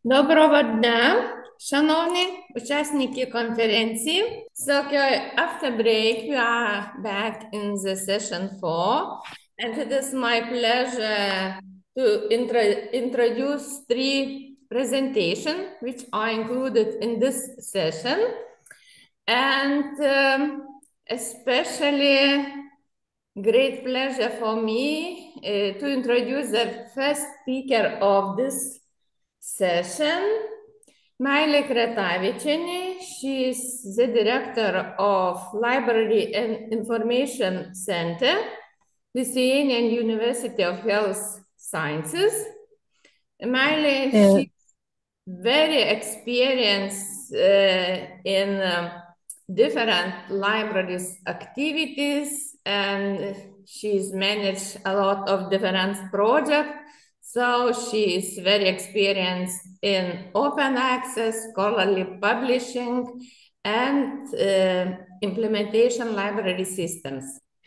Доброго дня, шановні учасники конференції. After break, we are back in the session 4, and it is my pleasure to introduce three presentations which are included in this session, and especially great pleasure for me to introduce the first speaker of this session, Meilė Kretavičienė. She is the director of Library and Information Center, Lithuanian University of Health Sciences. Meilė, she's very experienced in different libraries activities, and she's managed a lot of different projects. So she is very experienced in open access, scholarly publishing, and implementation library systems.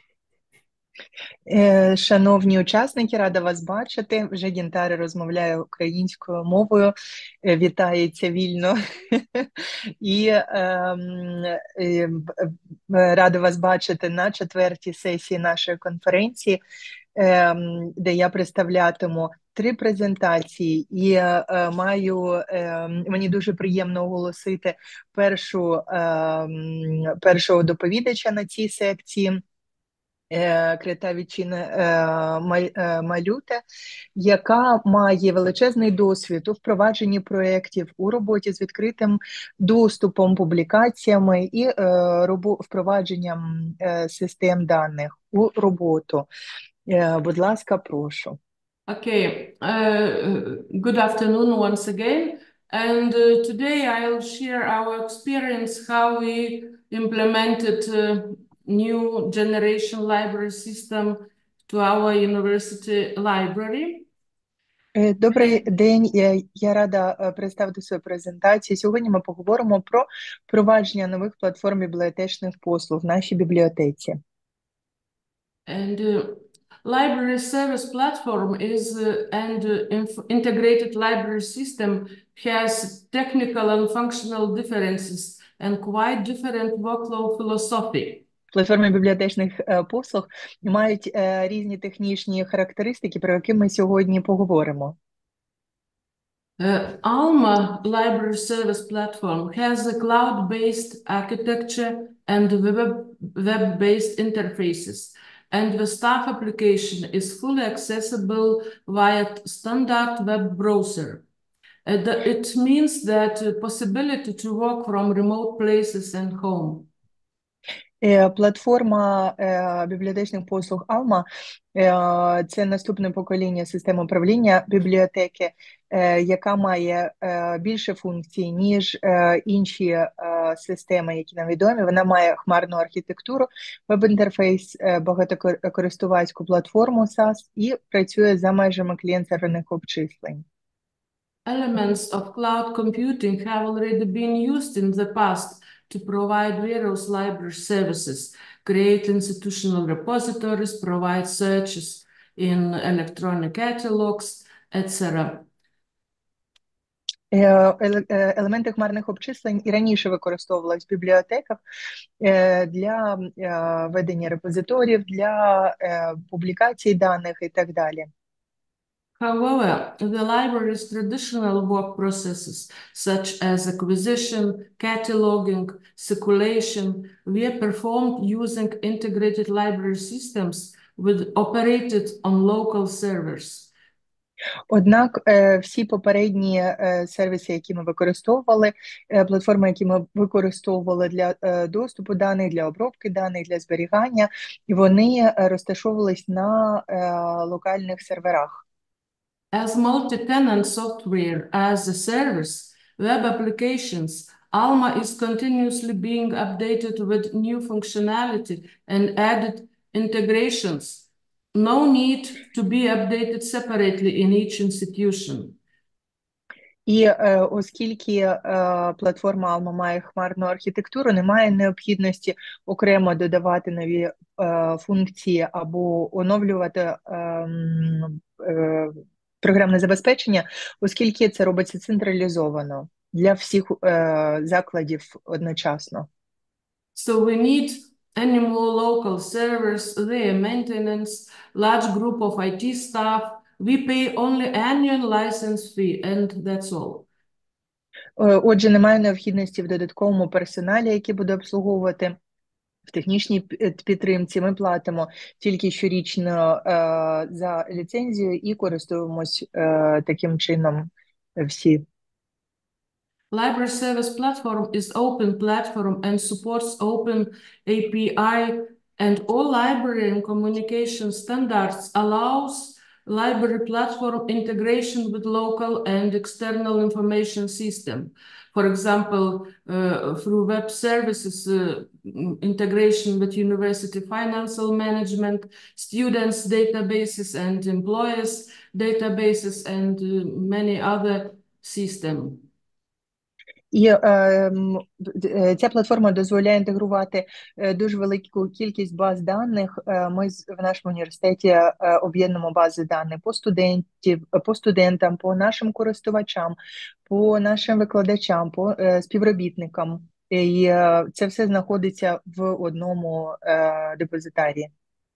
Шановні учасники, рада вас бачити. Вже Гінтара розмовляє українською мовою, вітається вільно. І рада вас бачити на четвертій сесії нашої конференції, де я представлятиму 3 презентації, і мені дуже приємно оголосити першого доповідача на цій секції, Критавічіна Малюта, яка має величезний досвід у впровадженні проєктів, у роботі з відкритим доступом, публікаціями і впровадженням систем даних у роботу. Будь ласка, прошу. Okay, good afternoon once again, and today I'll share our experience how we implemented new generation library system to our university library. Добрий день, я рада представити свою презентацію. Сьогодні ми поговоримо про впровадження нових платформ бібліотечних послуг в нашій бібліотеці. And library service platform is integrated library system has technical and functional differences and quite different workflow philosophy. Платформи бібліотечних послуг мають різні технічні характеристики, про які ми сьогодні поговоримо. Alma Library Service Platform has a cloud-based architecture and web-based interfaces, and the staff application is fully accessible via standard web browser. It means that possibility to work from remote places and home. Платформа бібліотечних послуг Alma – це наступне покоління системи управління бібліотеки, яка має більше функцій, ніж інші системи, які нам відомі. Вона має хмарну архітектуру, веб-інтерфейс, багатокористувацьку платформу SaaS і працює за межами клієнт-серверних обчислень. Elements of cloud computing have already been used in the past to provide various library services, create institutional repositories, provide searches in electronic catalogs, etc. Елементи хмарних обчислень і раніше використовувались в бібліотеках для ведення репозиторів, для публікації даних і так далі. However, the library's traditional work processes, such as acquisition, cataloging, circulation, were performed using integrated library systems operated on local servers. Однак всі попередні сервіси, які ми використовували, платформи, які ми використовували для доступу даних, для обробки даних, для зберігання, вони розташовувались на локальних серверах. As multi-tenant software as a service, web applications, Alma is continuously being updated with new functionality and added integrations. No need to be updated separately in each institution. І оскільки платформа Alma має хмарну архітектуру, немає необхідності окремо додавати нові функції або оновлювати програмне забезпечення, оскільки це робиться централізовано для всіх закладів одночасно. So we need any more local servers, their maintenance, large group of IT staff. We pay only annual license fee, and that's all. Отже, немає необхідності в додатковому персоналі, який буде обслуговувати. В технічній підтримці ми платимо тільки щорічно за ліцензію і користуємось таким чином всі. Library Service Platform is open platform and supports open API, and all library and communication standards allows library platform integration with local and external information system. For example, through web services, integration with university financial management, students' databases and employers' databases, and many other systems. І ця платформа дозволяє інтегрувати дуже велику кількість баз даних. Ми в нашому університеті об'єднуємо бази даних по студентам, по нашим користувачам, по нашим викладачам, по співробітникам. І це все знаходиться в одному депозитарі.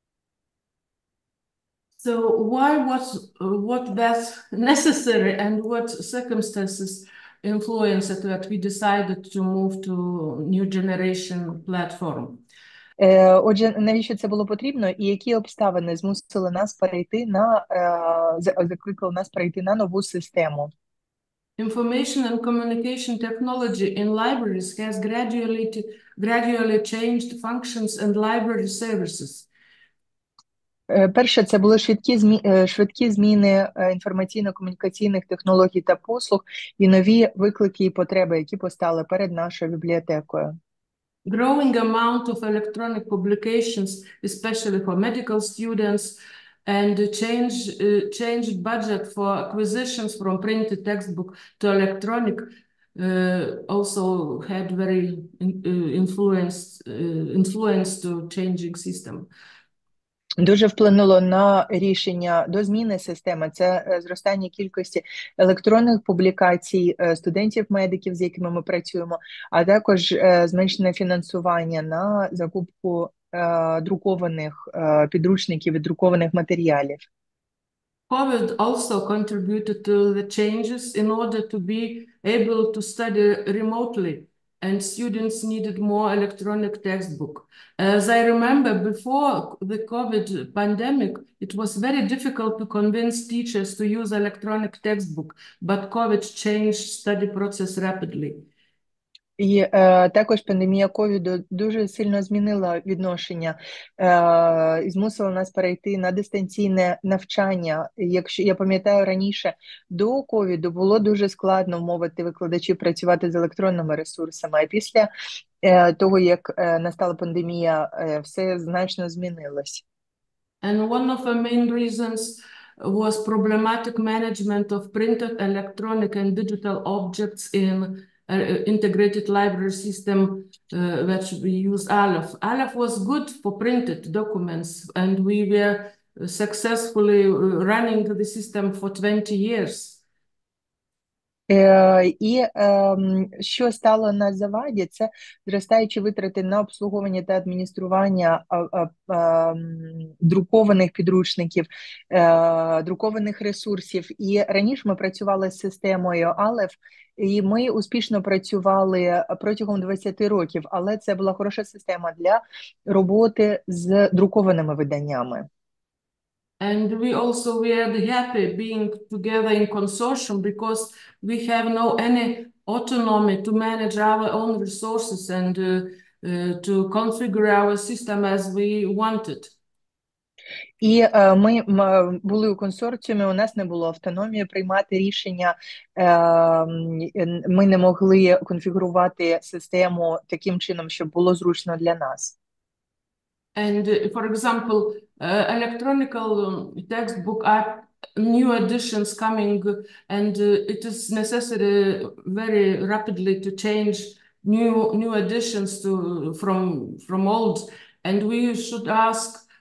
So what was necessary and what circumstances influenced that we decided to move to new generation platform? Отже, навіщо це було потрібно і які обставини змусили нас перейти закликали нас перейти на нову систему? Information and communication technology in libraries has gradually changed functions and library services. Перше, це були швидкі зміни інформаційно-комунікаційних технологій та послуг і нові виклики і потреби, які постали перед нашою бібліотекою. Growing amount of electronic publications, especially for medical students, and changed budget for acquisitions from printed textbook to electronic also had very influence to changing system. Дуже вплинуло на рішення до зміни системи. Це зростання кількості електронних публікацій студентів-медиків, з якими ми працюємо, а також зменшене фінансування на закупку друкованих підручників і друкованих матеріалів. COVID also contributed to the changes in order to be able to study remotely, and students needed more electronic textbook. As I remember, before the COVID pandemic, it was very difficult to convince teachers to use electronic textbook, but COVID changed study process rapidly. І також пандемія ковіду дуже сильно змінила відношення і змусила нас перейти на дистанційне навчання. Якщо я пам'ятаю, раніше до ковіду було дуже складно вмовити викладачів працювати з електронними ресурсами, а після того, як настала пандемія, все значно змінилось. And one of the main reasons was problematic management of printed, electronic and digital objects in integrated library system that we use Aleph. Aleph was good for printed documents, and we were successfully running the system for 20 years. І що стало на заваді, це зростаючі витрати на обслуговування та адміністрування друкованих підручників, друкованих ресурсів. І раніше ми працювали з системою Aleph, і ми успішно працювали протягом 20 років, але це була хороша система для роботи з друкованими виданнями. And we also were happy being together in consortium because we have no any autonomy to manage our own resources and to configure our system as we wanted. І ми були у консорціумі, у нас не було автономії приймати рішення, ми не могли конфігурувати систему таким чином, щоб було зручно для нас. And for example, electronic textbook are new editions coming, and it is necessary very rapidly to change new editions from old, and we should ask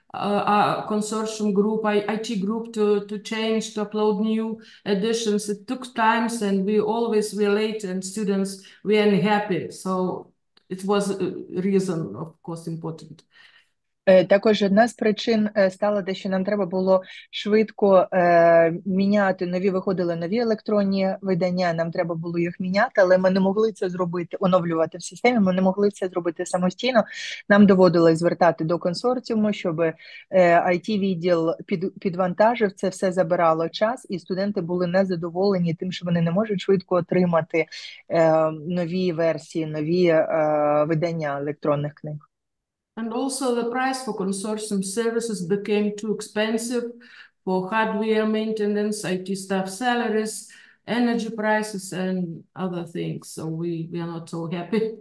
consortium group, IT group to change, to upload new editions. It took times and we always were late and students were unhappy. So it was a reason, of course, important. Також одна з причин стала те, що нам треба було швидко міняти виходили нові електронні видання, нам треба було їх міняти, але ми не могли це зробити, оновлювати в системі, ми не могли це зробити самостійно. Нам доводилось звертати до консорціуму, щоб IT-відділ підвантажив, це все забирало час, і студенти були незадоволені тим, що вони не можуть швидко отримати нові версії, нові видання електронних книг. And also the price for consortium services became too expensive for hardware maintenance, IT staff salaries, energy prices, and other things. So we are not so happy.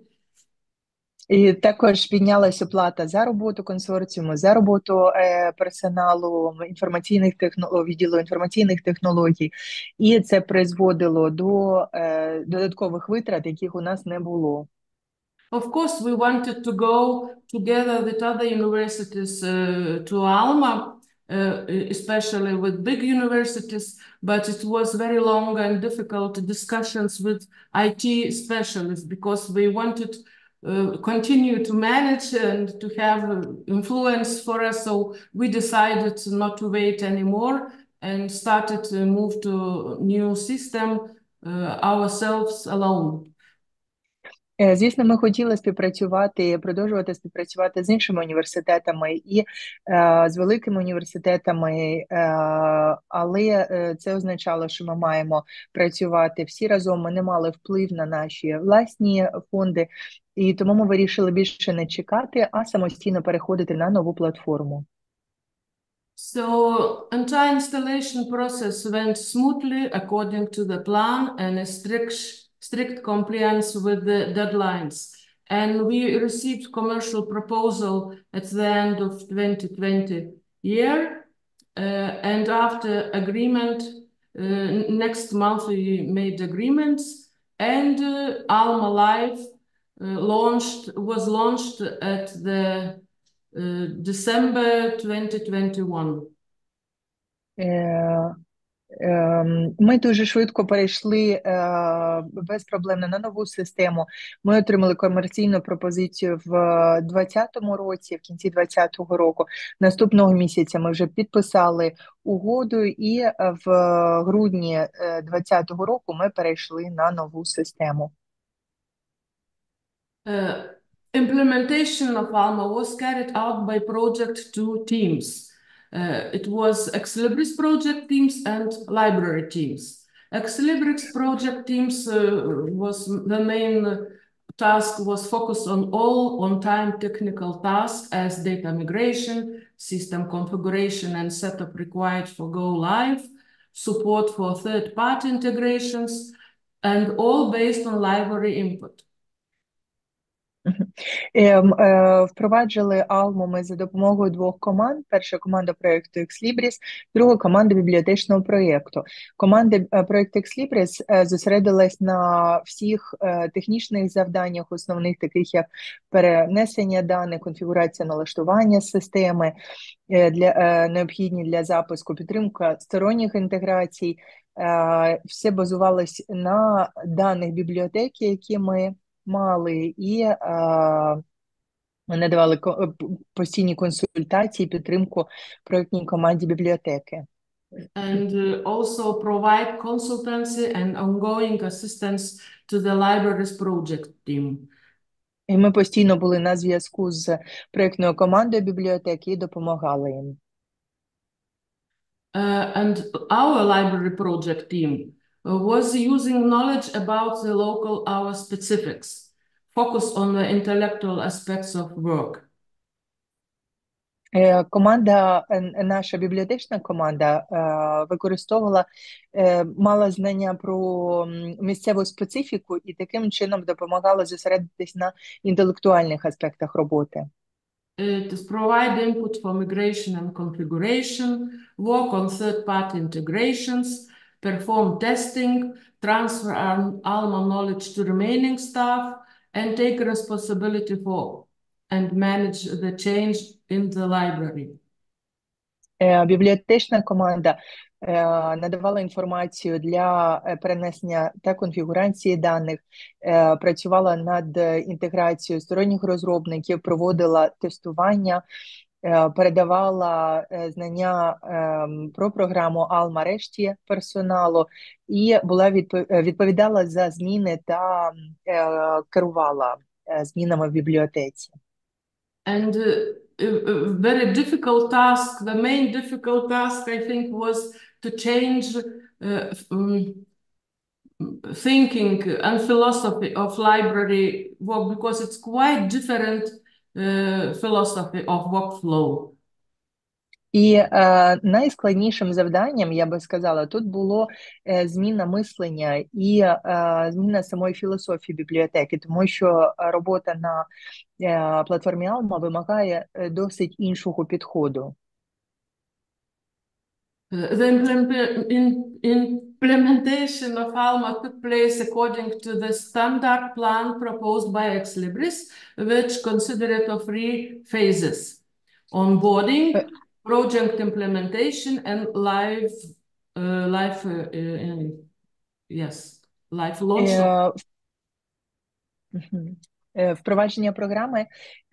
І також піднялася оплата за роботу консорціуму, за роботу персоналу відділу інформаційних технологій, і це призводило до додаткових витрат, яких у нас не було. Of course, we wanted to go together with other universities to Alma, especially with big universities, but it was very long and difficult discussions with IT specialists because we wanted continue to manage and to have influence for us. So we decided not to wait anymore and started to move to new system ourselves alone. Звісно, ми хотіли продовжувати співпрацювати з іншими університетами і з великими університетами, але це означало, що ми маємо працювати всі разом. Ми не мали вплив на наші власні фонди, і тому ми вирішили більше не чекати, а самостійно переходити на нову платформу. So entire installation process went smoothly according to the plan and a strict compliance with the deadlines. And we received commercial proposal at the end of 2020 year. And after agreement, next month we made agreements and Alma Live was launched at the December 2021. Ми дуже швидко перейшли безпроблемно на нову систему. Ми отримали комерційну пропозицію в 2020 році, в кінці 2020 року. Наступного місяця ми вже підписали угоду, і в грудні 2020 року ми перейшли на нову систему. Implementation of Alma was carried out by project two teams. It was Ex Libris project teams and library teams. Ex Libris project teams was the main task was focused on all on-time technical tasks as data migration, system configuration and setup required for go live, support for third-party integrations, and all based on library input. Впроваджували Alma ми за допомогою двох команд. Перша команда проєкту Ex Libris, друга команда бібліотечного проєкту. Команда проєкту Ex Libris зосередилась на всіх технічних завданнях основних, таких як перенесення даних, конфігурація налаштування системи, необхідні для запуску, підтримка сторонніх інтеграцій. Все базувалось на даних бібліотеки, які ми мали, і надавали постійні консультації, підтримку проєктній команді бібліотеки. And also provide consultancy and ongoing assistance to the libraries project team. І ми постійно були на зв'язку з проєктною командою бібліотеки і допомагали їм. And our library project team was using knowledge about the local hour specifics, focus on the intellectual aspects of work. Наша бібліотечна команда мала знання про місцеву специфіку і таким чином допомагала зосередитись на інтелектуальних аспектах роботи. It is provide input for migration and configuration, work on third-party integrations, perform testing, transfer Alma knowledge to remaining staff, and take responsibility for and manage the change in the library. Бібліотечна команда надавала інформацію для перенесення та конфігурації даних, працювала над інтеграцією сторонніх розробників, проводила тестування, передавала знання про програму Alma решті персоналу і відповідала за зміни та керувала змінами в бібліотеці. And a very difficult task, the main difficult task, I think, was to change thinking and philosophy of library work, because it's quite different philosophy of workflow. І найскладнішим завданням, я би сказала, тут було зміна мислення і зміна самої філософії бібліотеки, тому що робота на платформі Alma вимагає досить іншого підходу. The implementation of Alma took place according to the standard plan proposed by Ex Libris, which considered of three phases: onboarding, project implementation, and live launch. Впровадження програми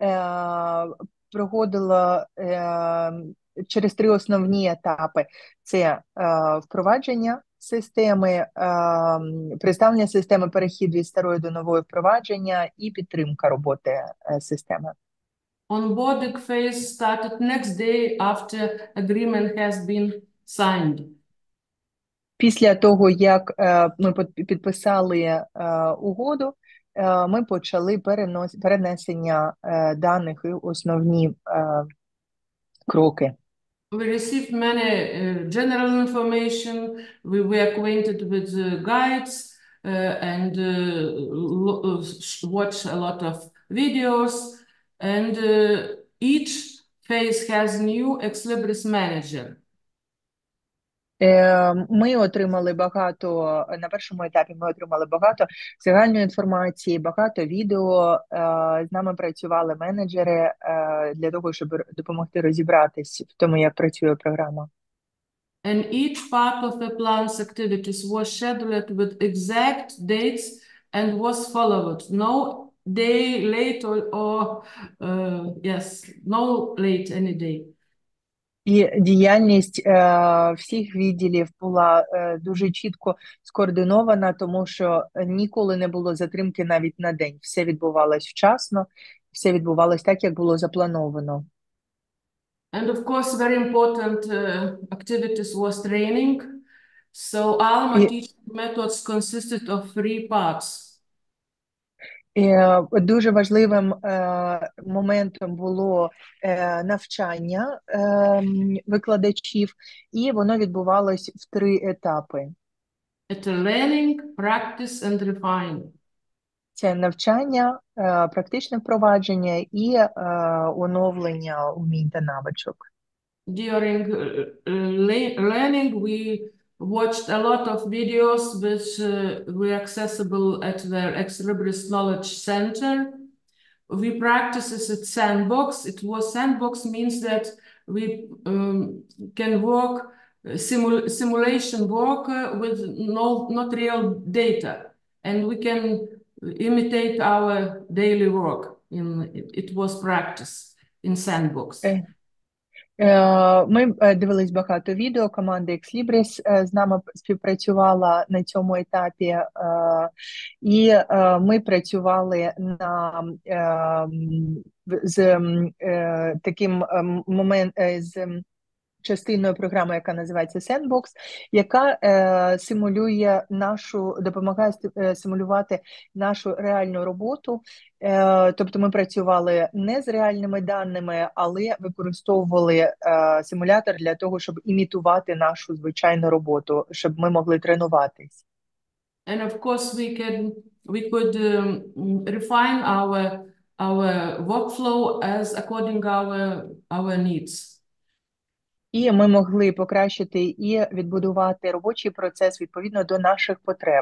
проходило через 3 основні етапи. Це впровадження системи, представлення системи, перехід від старої до нової впровадження і підтримка роботи системи. Onboarding phase started next day after agreement has been signed. Після того, як ми підписали угоду, ми почали перенесення даних і основні кроки. We received many general information. We were acquainted with the guides and watched a lot of videos. And each phase has new Ex Libris manager. Ми отримали багато, на першому етапі ми отримали багато загальної інформації, багато відео, з нами працювали менеджери для того, щоб допомогти розібратись в тому, як працює програма. And each part of the plan's activities was scheduled with exact dates and was followed. No day late or no late any day. І діяльність всіх відділів була дуже чітко скоординована, тому що ніколи не було затримки навіть на день. Все відбувалось вчасно, все відбувалось так, як було заплановано. And of course, very important activities was training. So Alma teaching methods consisted of 3 parts. Дуже важливим моментом було навчання викладачів, і воно відбувалось в 3 етапи. It's learning, practice and refine. Це навчання, практичне впровадження і оновлення умінь та навичок. During learning, we watched a lot of videos which were accessible at the Ex Libris Knowledge Center. We practiced at Sandbox. Sandbox means that we can work simulation work with not real data, and we can imitate our daily work. It was practice in Sandbox. Ми дивились багато відео, команда Ex Libris з нами співпрацювала на цьому етапі, і ми працювали з таким з частиною програми, яка називається Sandbox, яка допомагає симулювати нашу реальну роботу. Тобто ми працювали не з реальними даними, але використовували симулятор для того, щоб імітувати нашу звичайну роботу, щоб ми могли тренуватись. And of course we could refine our workflow as according our needs. І ми могли покращити і відбудувати робочий процес відповідно до наших потреб.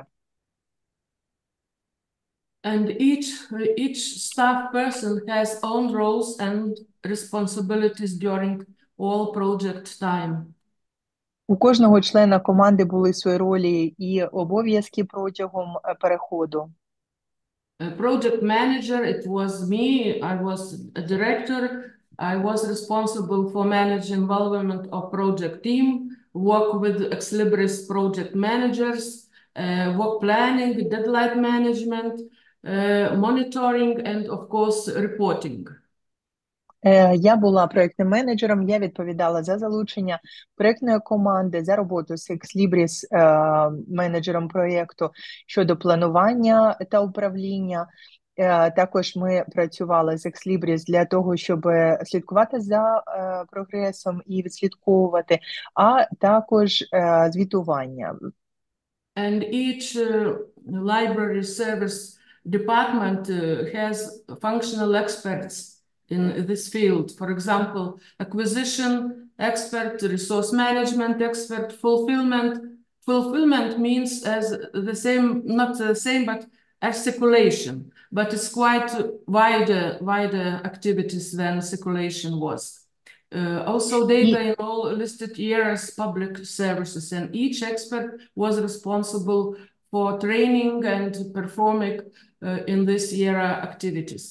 And each staff person has own roles and responsibilities during all project time. У кожного члена команди були свої ролі і обов'язки протягом переходу. Project manager, it was me. I was a director. I was responsible for managing involvement of project team, work with Exlibris project managers, work planning, deadline management, monitoring, and of course, reporting. Я була проєктним менеджером, я відповідала за залучення проєктної команди, за роботу з Exlibris менеджером проєкту щодо планування та управління. Також ми працювали з Exlibris для того, щоб слідкувати за прогресом і відслідковувати, а також звітування. And each library service department has functional experts in this field. For example, acquisition expert, resource management expert, fulfillment. Fulfillment means as the same, not the same, but as circulation, but it's quite wider activities than circulation was. Also data in all listed areas, public services, and each expert was responsible for training and performing in this era activities.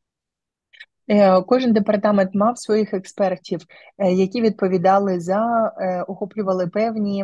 Кожен департамент мав своїх експертів, які відповідали за, охоплювали певні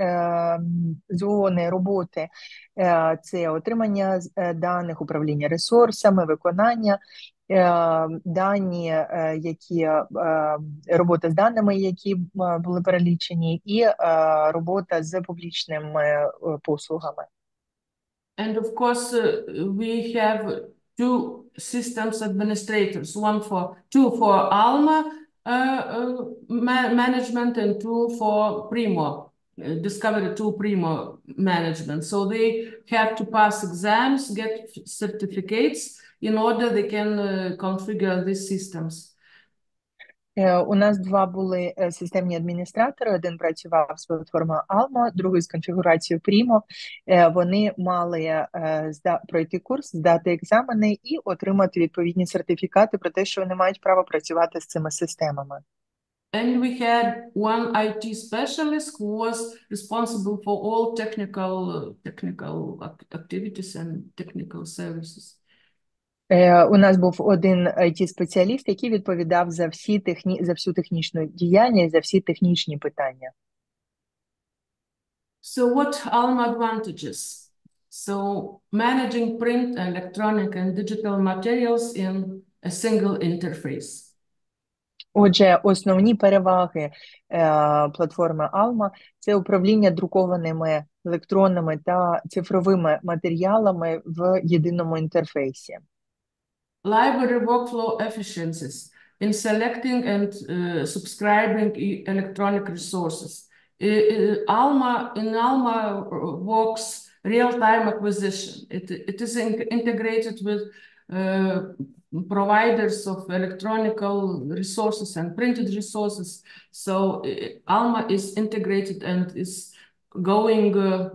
зони роботи. Це отримання даних, управління ресурсами, виконання дані, робота з даними, які були перелічені, і робота з публічними послугами. And of course, we have two systems administrators, two for Alma management and two for Primo, Discovery 2 Primo management. So they have to pass exams, get certificates in order they can configure these systems. У нас два були системні адміністратори, один працював з платформою Alma, другий з конфігурацією Primo. Вони мали пройти курс, здати екзамени і отримати відповідні сертифікати про те, що вони мають право працювати з цими системами. And we had one IT specialist who was responsible for all technical activities and technical services. У нас був один IT-спеціаліст, який відповідав за всю технічну діяльність, за всі технічні питання. So what Alma advantages? So managing print, electronic and digital materials in a single interface. Отже, основні переваги платформи Alma – це управління друкованими електронними та цифровими матеріалами в єдиному інтерфейсі. Library workflow efficiencies in selecting and subscribing electronic resources. In Alma works real-time acquisition. It is integrated with providers of electronic resources and printed resources. So Alma is integrated and is going,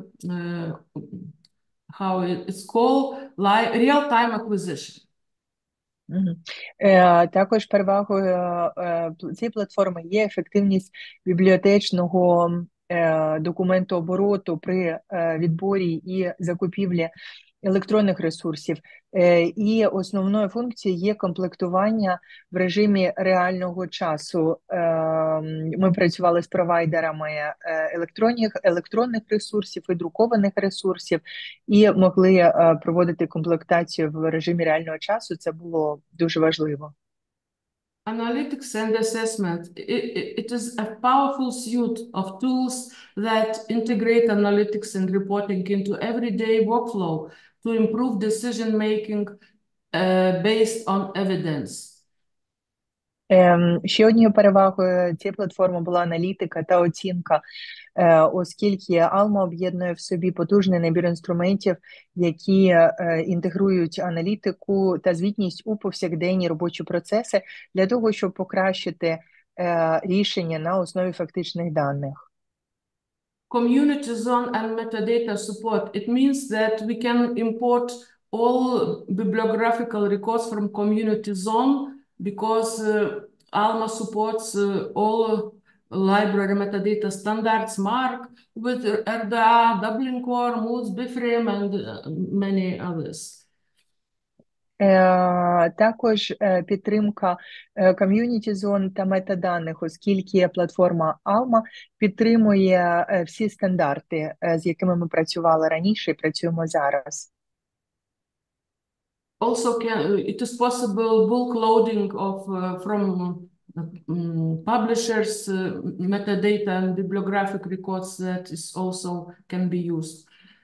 how it's called, real-time acquisition. Також перевагою цієї платформи є ефективність бібліотечного документообороту при відборі і закупівлі електронних ресурсів. І основною функцією є комплектування в режимі реального часу. Ми працювали з провайдерами електронних ресурсів і друкованих ресурсів і могли проводити комплектацію в режимі реального часу. Це було дуже важливо. Analytics and assessment. It is a powerful suite of tools that integrate analytics and reporting into everyday workflow to improve decision-making based on evidence. Ще однією перевагою цієї платформи була аналітика та оцінка, оскільки Alma об'єднує в собі потужний набір інструментів, які інтегрують аналітику та звітність у повсякденні робочі процеси для того, щоб покращити рішення на основі фактичних даних. Community zone and metadata support. It means that we can import all bibliographical records from community zone because Alma supports all library metadata standards, MARC, with RDA, Dublin Core, MOODS, BIFRAME, and many others. Також підтримка ком'юніті-зон та метаданих, оскільки платформа Alma підтримує всі стандарти, з якими ми працювали раніше і працюємо зараз. Also, it is possible bulk loading of from publishers metadata and bibliographic records that is also can be used.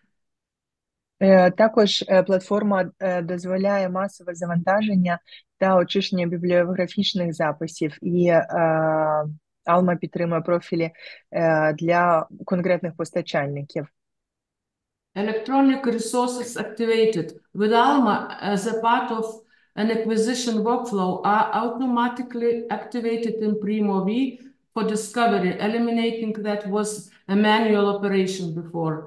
Також платформа дозволяє масове завантаження та очищення бібліографічних записів, і Alma підтримує профілі для конкретних постачальників. Electronic resources activated with Alma as a part of an acquisition workflow are automatically activated in Primo-V for discovery, eliminating that was a manual operation before.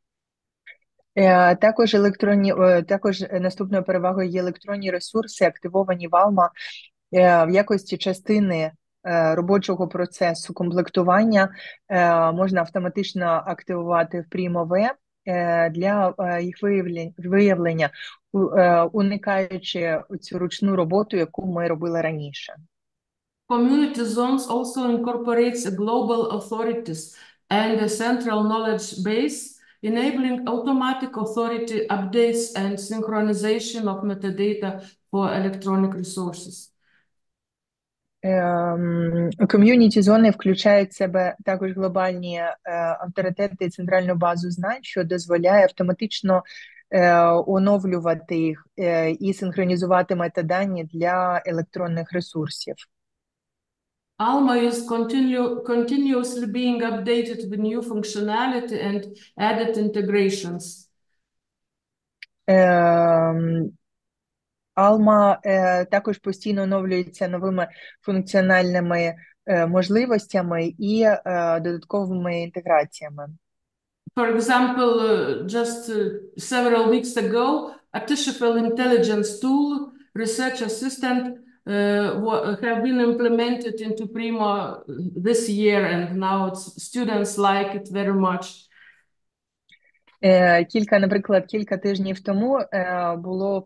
Також наступною перевагою є електронні ресурси, активовані в Alma в якості частини робочого процесу комплектування, можна автоматично активувати в Primo-V для їх виявлення, уникаючи цю ручну роботу, яку ми робили раніше. Community zones also incorporates global authorities and a central knowledge base, enabling automatic authority updates and synchronization of metadata for electronic resources. Ком'юніті-зони включають в себе також глобальні авторитети і центральну базу знань, що дозволяє автоматично оновлювати їх і синхронізувати метадані для електронних ресурсів. Alma is continuously being updated with new functionality and added integrations. Alma також постійно оновлюється новими функціональними можливостями і додатковими інтеграціями. For example, just several weeks ago, artificial intelligence tool, research assistant, have been implemented into Primo this year, and now students like it very much. Наприклад, кілька тижнів тому було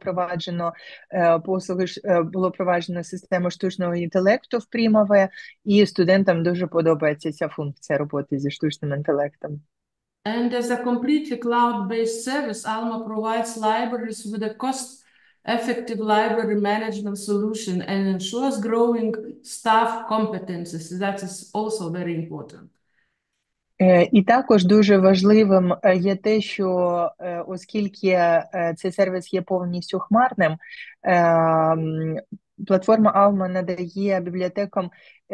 впроваджено систему штучного інтелекту в Primo-V, і студентам дуже подобається ця функція роботи зі штучним інтелектом. And as a completely cloud-based service, Alma provides libraries with a cost-effective library management solution and ensures growing staff competencies. That is also very important. І також дуже важливим є те, що оскільки цей сервіс є повністю хмарним, платформа Alma надає бібліотекам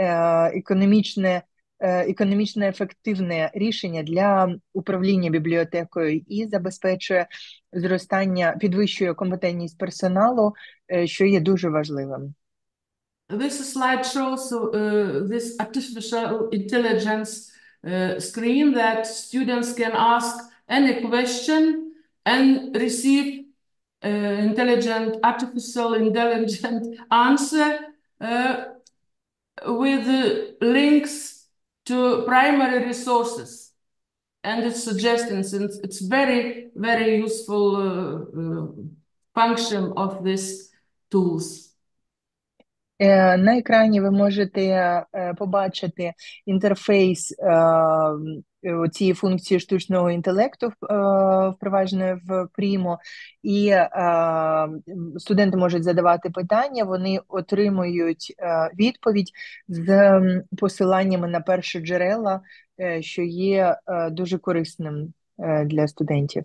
економічно ефективне рішення для управління бібліотекою і забезпечує підвищує компетентність персоналу, що є дуже важливим. This slide shows this artificial intelligence screen that students can ask any question and receive artificial intelligent answer with links to primary resources and its suggestions. And it's very, very useful function of these tools. На екрані ви можете побачити інтерфейс цієї функції штучного інтелекту, впровадженої в Primo, і студенти можуть задавати питання, вони отримують відповідь з посиланнями на перші джерела, що є дуже корисним для студентів.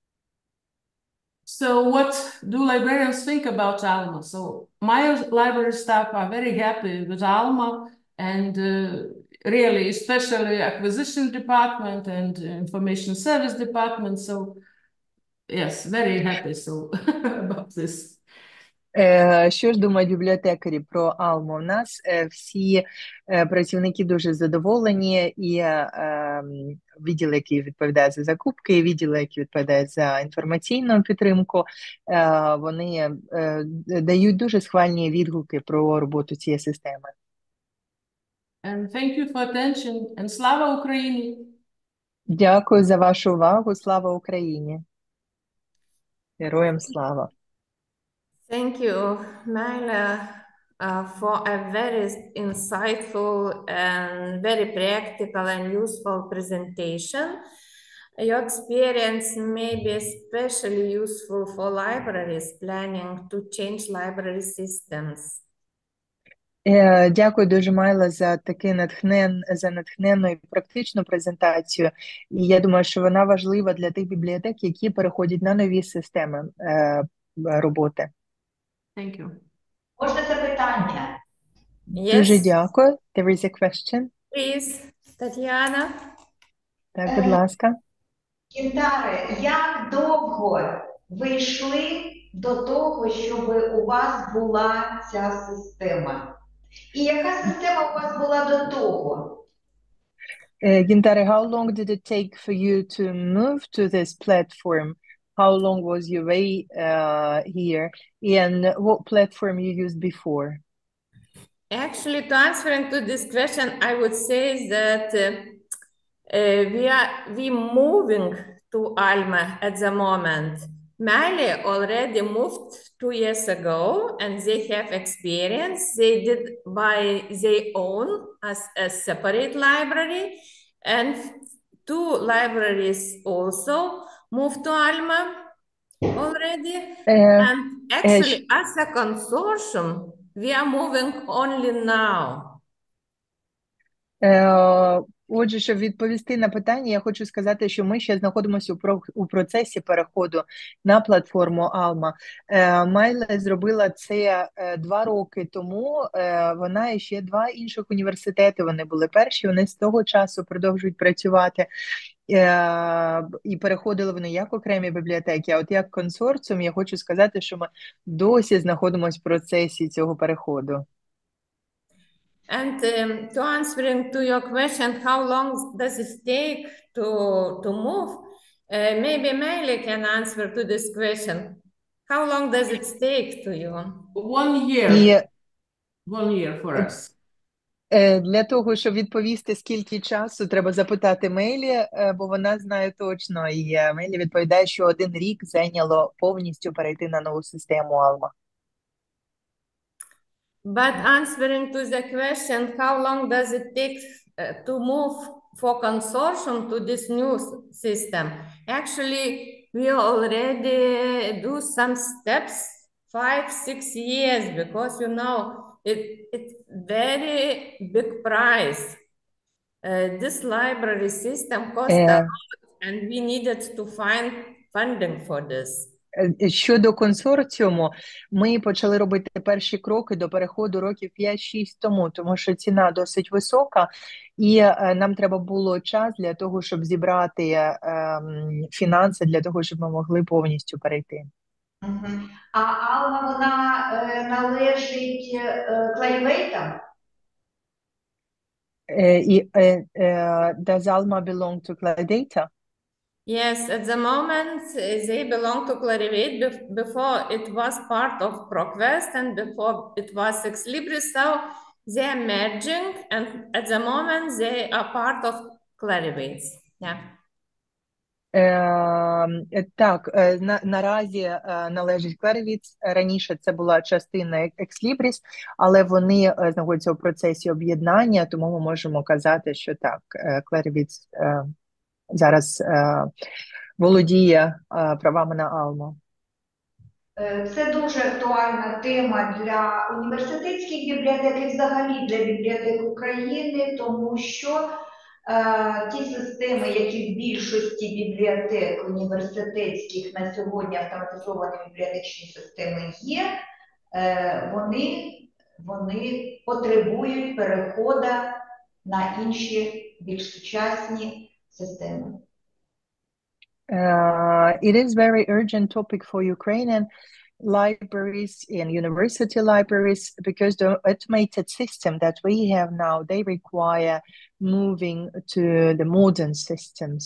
So what do librarians think about Alma? So my library staff are very happy with Alma, and really, especially acquisition department and information service department. So yes, very happy about this. Що ж думають бібліотекарі про Alma? У нас всі працівники дуже задоволені, і відділ, який відповідає за закупки, і відділ, який відповідає за інформаційну підтримку, вони дають дуже схвальні відгуки про роботу цієї системи. And thank you for attention. And Slava Ukraini! Дякую за вашу увагу. Слава Україні! Героям слава! Thank you, Myla, for a very insightful and very practical and useful presentation. Your experience may be especially useful for libraries planning to change library systems. Дякую дуже, Майла, за натхненну і практичну презентацію. І я думаю, що вона важлива для тих бібліотек, які переходять на нові системи роботи. Thank you. Можна запитання? Дуже дякую. There is a question. Please, Тетяна. Так, будь ласка. Кінтаре, як довго ви йшли до того, щоб у вас була ця система? І яка система у вас була до того? Gintare, how long did it take for you to move to this platform? How long was your way here? And what platform you used before? Actually, to answering to this question, I would say that we moving to Alma at the moment. Mali already moved 2 years ago, and they have experience. They did by their own as a separate library, and 2 libraries also moved to Alma already. And actually, as a consortium, we are moving only now. Отже, щоб відповісти на питання, я хочу сказати, що ми ще знаходимося у процесі переходу на платформу Alma. Майла зробила це 2 роки тому. Вона і ще 2 інших університети, вони були перші, вони з того часу продовжують працювати. І переходили вони як окремі бібліотеки, а от як консорціум, я хочу сказати, що ми досі знаходимося в процесі цього переходу. And to answering to your question, how long does it take to move? Maybe Meili can answer to this question. How long does it take to you? 1 year. 1 year for us. Для того, щоб відповісти, скільки часу, треба запитати Мейлі, бо вона знає точно. І Мейлі відповідає, що 1 рік зайняло повністю перейти на нову систему Alma. But answering to the question, how long does it take to move for consortium to this new system? Actually, we already do some steps 5-6 years because, you know, it's very big price. This library system cost a lot, and we needed to find funding for this. Щодо консорціуму, ми почали робити перші кроки до переходу років 5-6 тому, тому що ціна досить висока, і нам треба було час для того, щоб зібрати фінанси, для того, щоб ми могли повністю перейти. А Alma, вона належить Clarivate? Does Alma belong to Clarivate? Yes, at the moment they belong to Clarivate. Before it was part of ProQuest, and before it was Ex Libris. So they are merging, and at the moment they are part of Clarivate. Yeah. Так, наразі належить Clarivate. Раніше це була частина Ex Libris, але вони знаходяться у процесі об'єднання, тому ми можемо казати, що так, Clarivate зараз володіє правами на Alma. Це дуже актуальна тема для університетських бібліотек і взагалі для бібліотек України, тому що ті системи, які в більшості бібліотек університетських на сьогодні автоматизовані бібліотечні системи є, вони потребують переходу на інші більш сучасні системи. It is very urgent topic for Ukrainian libraries and university libraries because the automated system that we have now, they require moving to the modern systems.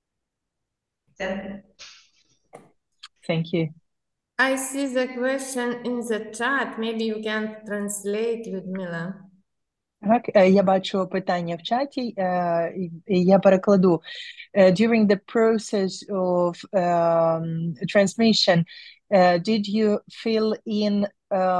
Thank you. I see the question in the chat. Maybe you can translate, Ludmila. Так, я бачу питання в чаті, і я перекладу. During the process of transmission, did you fill in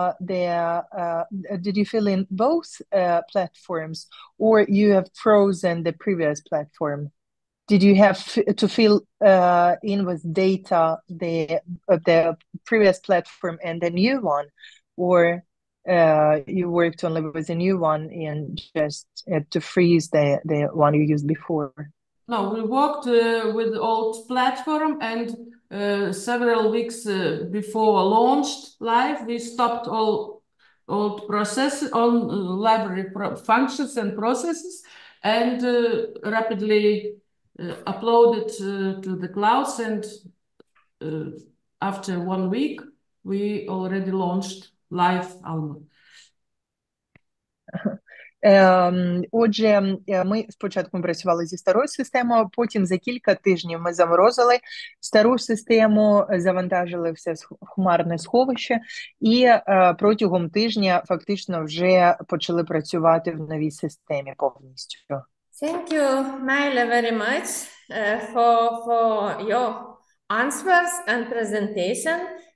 both platforms, or you have frozen the previous platform? Did you have to fill in with data the previous platform and the new one, or you worked only with the new one and just had to freeze the one you used before? No, we worked with the old platform, and several weeks before launched live, we stopped all old processes, all library functions and processes, and rapidly uploaded to the clouds. And after 1 week, we already launched live Alma. Отже, ми спочатку працювали зі старою системою, потім за кілька тижнів ми заморозили стару систему, завантажили все в хмарне сховище, і протягом тижня фактично вже почали працювати в новій системі повністю. Thank you, Maile, very much for your answers and presentation.